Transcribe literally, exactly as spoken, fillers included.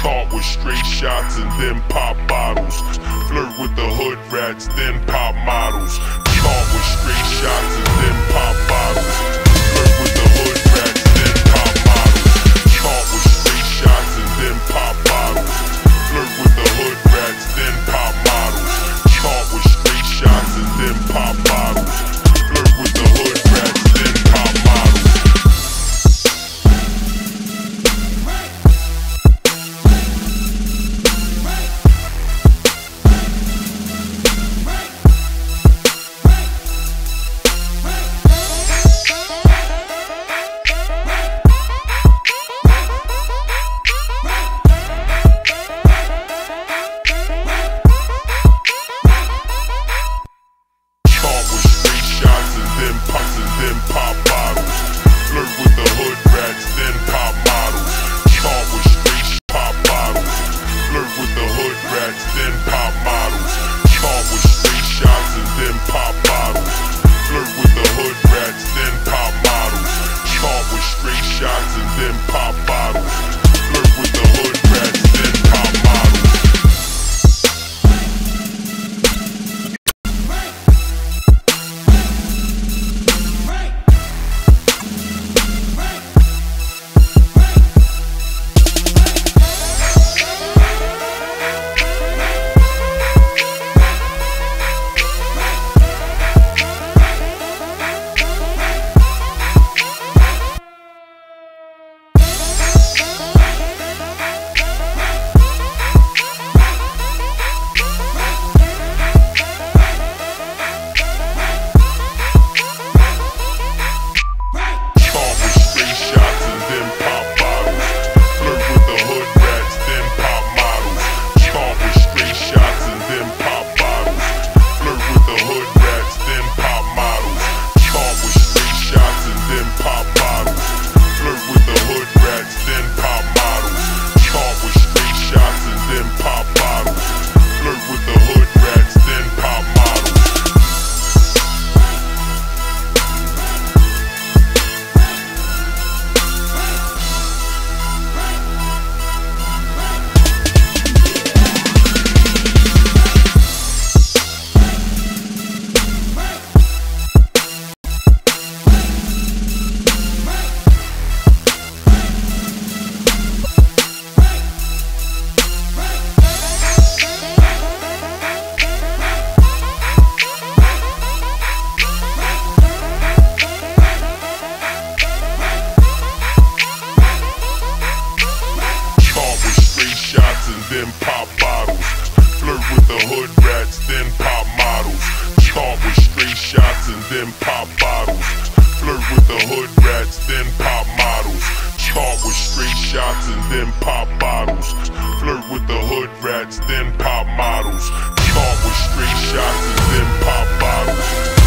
Talk with straight shots and then pop bottles. Flirt with the hood rats, then pop models. Talk with straight shots and then pop bottles. Flirt with the hood rats, then pop models. Talk with straight shots and then pop bottles. Flirt with the hood rats, then pop models. Talk with straight shots and then pop bottles. Flirt with the hood rats, then pop models. Then pop bottles. Flirt with the hood rats, then pop models. Talk with straight shots and then pop bottles. Flirt with the hood rats, then pop models. Talk with straight shots and then pop bottles. Flirt with the hood rats, then pop models. Talk with straight shots and then pop bottles.